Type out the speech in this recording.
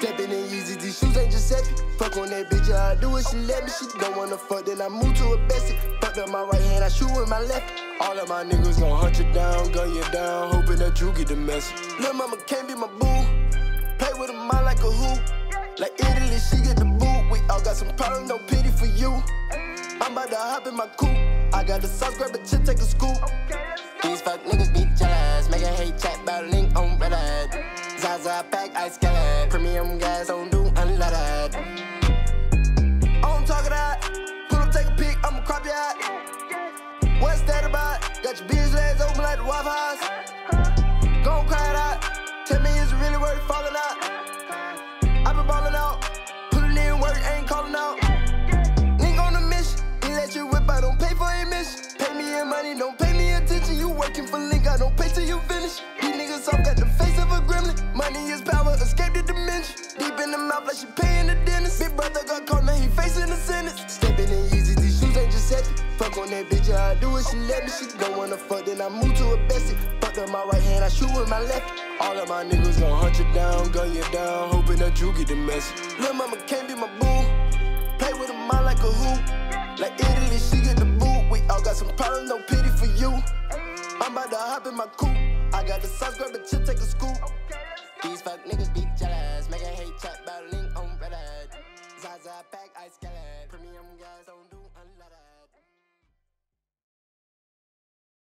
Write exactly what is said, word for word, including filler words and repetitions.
Stepping in easy, these shoes ain't Giuseppe. Fuck on that bitch, yeah, I do it, she let me. She don't wanna fuck, then I move to a Bessie. Fucked up my right hand, I shoot with my left. All of my niggas gon' hunt you down, gun you down, hoping that you get the message. Lil' mama can't be my boo. Play with a mind like a who. Like Italy, she get the boot. We all got some problems, no pity for you. I'm about to hop in my coupe. I got the sauce, grab a chip, take a scoop. These fuck niggas be jealous. Make a hate chat about link on Reddit. Zaza pack, ice skillet. Premium gas, don't do unleaded. I don't talk of that. Pull up, take a pic, I'ma crop your hat. What's that about? Got your bitch legs open like the Waffle House. Gon' cry it out. Tell me, is it really worth falling out? I been ballin' out. Put it in work, ain't calling out. Link on the mission. He let you whip, I don't pay for admission. Pay me in money, don't pay me attention. You working for Link, I don't pay till you finish. These niggas off got the face of a gremlin. Money is power, escape the dimension. Deep in the mouth like she paying the dentist. Big brother got caught, now he facing the sentence. Stepping in easy, these shoes ain't Giuseppe. Fuck on that bitch, yeah, I do it, she let me. She don't wanna fuck, then I move to a Bessie. Fucked up my right hand, I shoot with my left. All of my niggas gon' hunt you down, gun you down, hoping that you get the message. Lil' mama can't be my boo. Play with a mind like a who. Like Italy, she get the boot. We all got some problems, no pity for you. I'm about to hop in my coupe. I got the sauce, grab a chip, take a scoop. These fuck niggas be jealous. Make a hate chat